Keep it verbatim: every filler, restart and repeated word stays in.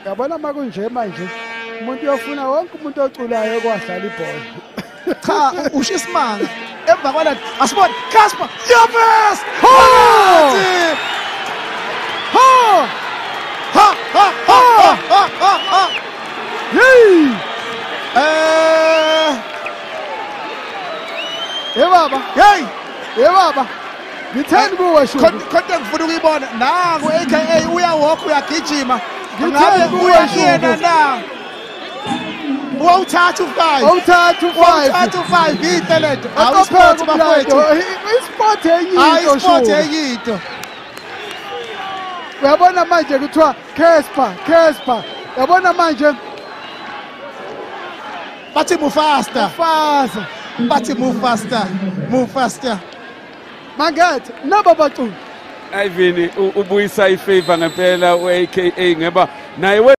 Yabona makunje manje umuntu uyofuna wonke umuntu oculayo kwahlala ibhola. Cha usho isimanga emva kwala asibona Cassper Nyovest Ha! Ha! ha ha ha ha ha ha Hey! eh Hey baba, hey hey baba. Ngitheni kuwe shuku. konke ngifuna ukuyibona nangu aka uyawalk uyagijima Ngitheni kuwe uyakuyena shuku. na uwuthatha u-five Awuthatha u-five. uwuthatha u-five yinhle lento Awusport awusport bafowethu Isport eyinto ayisport shuku. eyinto Uyabona manje kuthiwa Cassper, Cassper. Uyabona manje bathi move faster faza. bathi move faster move faster Mangathi naba baculi. Ayivini ubuyisa ifavor ngempela u-A K A ngeba naye